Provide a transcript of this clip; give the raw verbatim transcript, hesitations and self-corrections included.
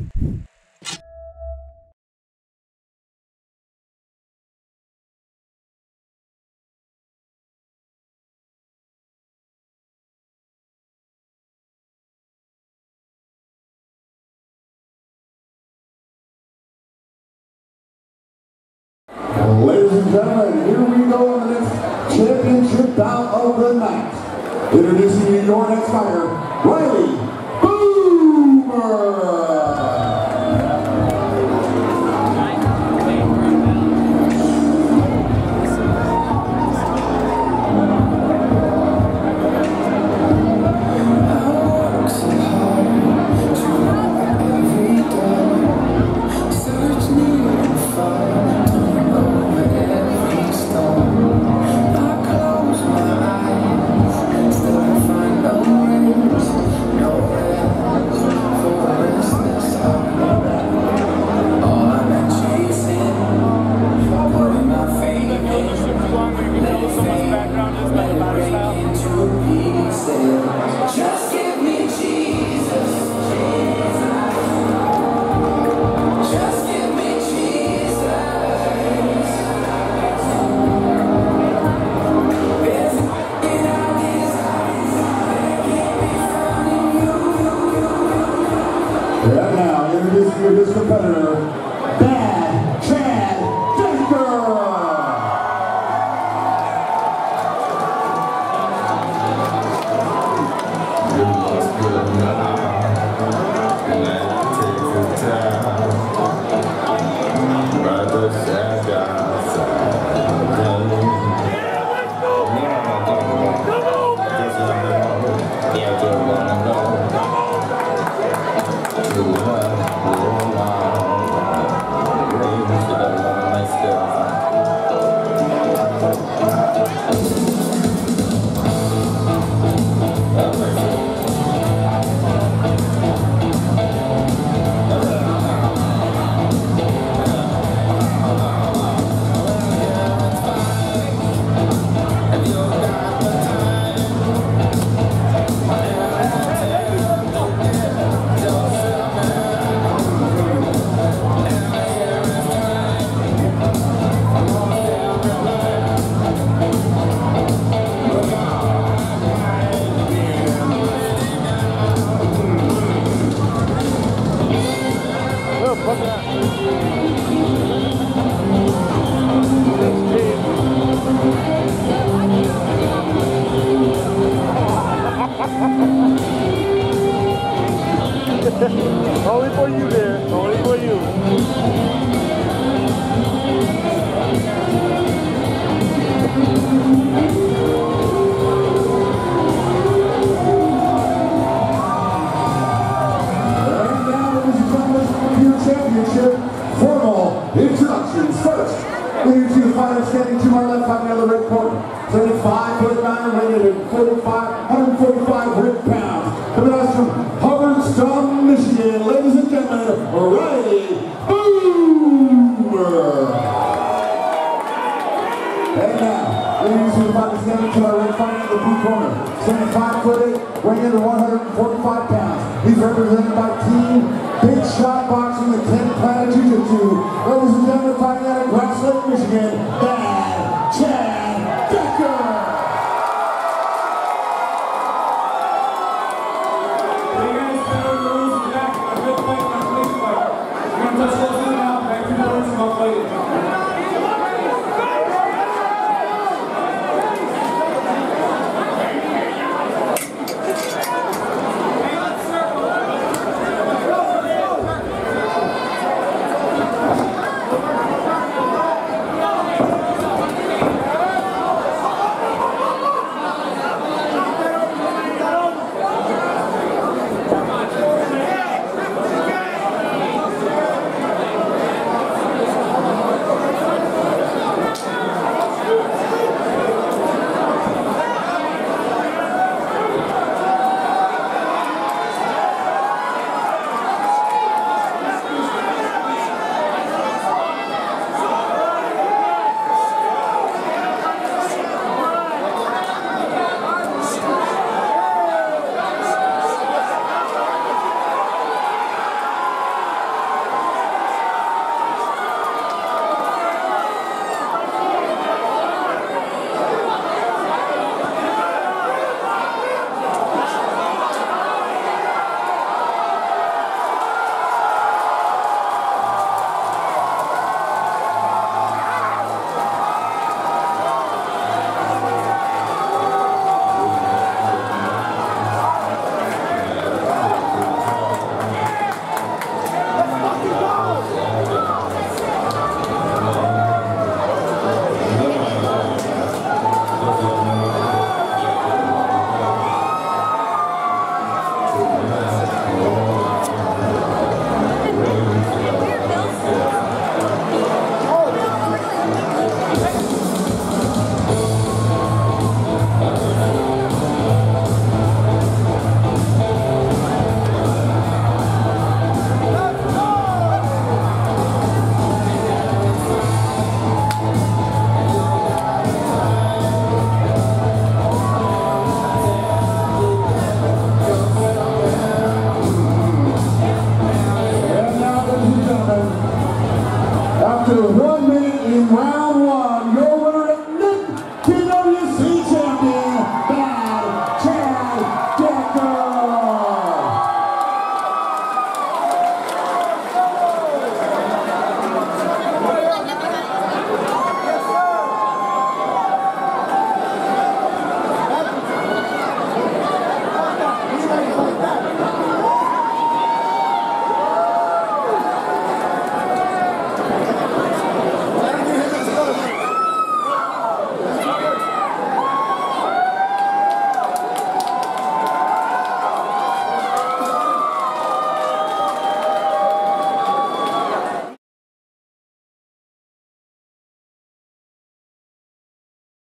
Ladies and gentlemen, here we go on the next championship bout of the night. Introducing you your next fighter, Riley BOOMER. And now, introducing you this competitor, Only for you there, only for you. Championship formal introductions. First, leading to the fighter standing to my left, fighting out of the red corner, seventy-five foot nine, rated at forty-five, one forty-five rib pounds. Coming out from Hubbardston, Michigan, ladies and gentlemen, Riley BOOMER. And now, leading to the fighter standing to my right, fighting out of the blue corner, seventy-five foot eight, weighing in at one forty-five pounds. He's represented by Team Big Shot Boxing, the ten Planet Jiu-Jitsu. Ladies and gentlemen, fighting out of Grass Lake, Michigan, Bad Chad Decker. Hey guys, better rules in the back. I'm good fight, I'm a fight. We're gonna touch close in now, back to the words, and I'll fight it.